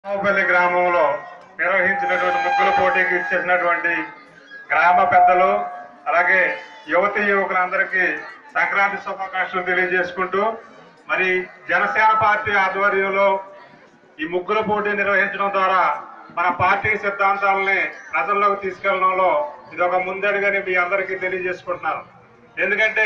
రామపల్లి గ్రామంలో నిర్వహించినటువంటి ముగ్గుల పోటీకి ఇచ్చేసినటువంటి గ్రామ పెద్దలు అలాగే యువతీ యువకులందరికీ సంక్రాంతి శుభాకాంక్షలు తెలియజేసుకుంటూ మరి జనసేన పార్టీ ఆధ్వర్యంలో ఈ ముగ్గుల పోటీ నిర్వహించడం ద్వారా మన పార్టీ సిద్ధాంతాలని ప్రజల్లోకి తీసుకెళ్లడంలో ఇది ఒక ముందడుగని మీ అందరికీ తెలియజేసుకుంటున్నాను. ఎందుకంటే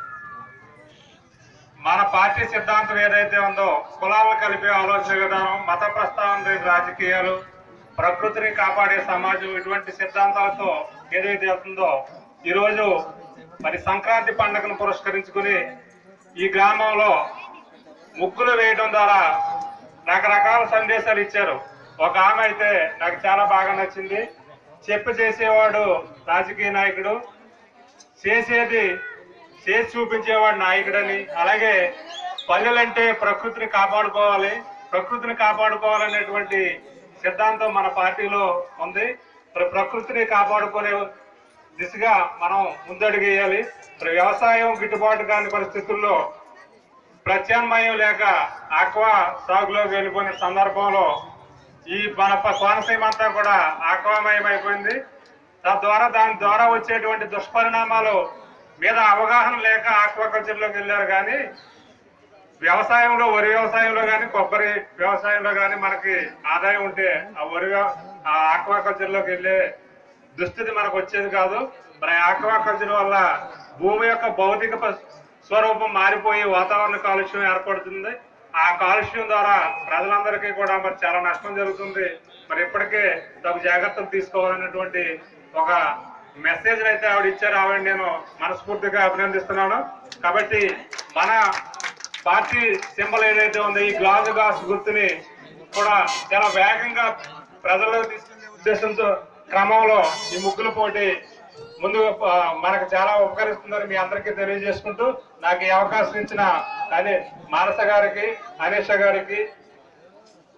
మన పార్టీ సిద్ధాంతం ఏదైతే ఉందో కులాలను కలిపే ఆలోచన విధానం, మత ప్రస్తావన లేని రాజకీయాలు, ప్రకృతిని కాపాడే సమాజం, ఇటువంటి సిద్ధాంతాలతో ఏదైతే వెళ్తుందో ఈరోజు మరి సంక్రాంతి పండుగను పురస్కరించుకుని ఈ గ్రామంలో ముగ్గులు వేయడం ద్వారా రకరకాల సందేశాలు ఇచ్చారు. ఒక ఆమె అయితే నాకు చాలా బాగా నచ్చింది. చెప్పు చేసేవాడు రాజకీయ నాయకుడు, చేసేది చేసి చూపించేవాడు నాయకుడని, అలాగే పల్లెలంటే ప్రకృతిని కాపాడుకోవాలి, ప్రకృతిని కాపాడుకోవాలనేటువంటి సిద్ధాంతం మన పార్టీలో ఉంది. ప్రకృతిని కాపాడుకునే దిశగా మనం ముందడుగేయాలి. వ్యవసాయం గిట్టుబాటు కాని పరిస్థితుల్లో ప్రత్యామ్నాయం లేక ఆక్వా సాగులోకి వెళ్ళిపోయిన సందర్భంలో ఈ మన కోనసీమ అంతా కూడా ఆక్వామయం అయిపోయింది. దాని ద్వారా వచ్చేటువంటి దుష్పరిణామాలు మీద అవగాహన లేక ఆక్వాకల్చర్లోకి వెళ్ళారు. కానీ వ్యవసాయంలో, వరి వ్యవసాయంలో కానీ కొబ్బరి వ్యవసాయంలో కానీ మనకి ఆదాయం ఉంటే ఆ ఆక్వాకల్చర్లోకి వెళ్ళే దుస్థితి మనకు వచ్చేది కాదు. మరి ఆక్వాకల్చర్ వల్ల భూమి యొక్క భౌతిక స్వరూపం మారిపోయి వాతావరణ కాలుష్యం ఏర్పడుతుంది. ఆ కాలుష్యం ద్వారా ప్రజలందరికీ కూడా మరి చాలా నష్టం జరుగుతుంది. మరి ఇప్పటికే తగు జాగ్రత్తలు తీసుకోవాలనేటువంటి ఒక మెసేజ్ అయితే ఆవిడ ఇచ్చారు. ఆవిడ నేను మనస్ఫూర్తిగా అభినందిస్తున్నాను. కాబట్టి మన పార్టీ సింబల్ ఏదైతే ఉందో ఈ గ్లాస్ గుర్తుని కూడా చాలా వేగంగా ప్రజల్లోకి తీసుకునే ఉద్దేశంతో క్రమంలో ఈ ముగ్గుల పోటీ ముందు మనకు చాలా ఉపకరిస్తుందని మీ అందరికీ తెలియజేసుకుంటూ నాకు ఈ అవకాశం ఇచ్చిన మానస గారికి, అనీష గారికి,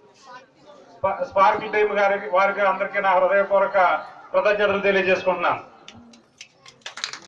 స్పార్కిల్ టీమ్ గారికి, వారికి అందరికీ నా హృదయపూర్వక కృతజ్ఞతలు తెలియజేసుకుంటున్నాను.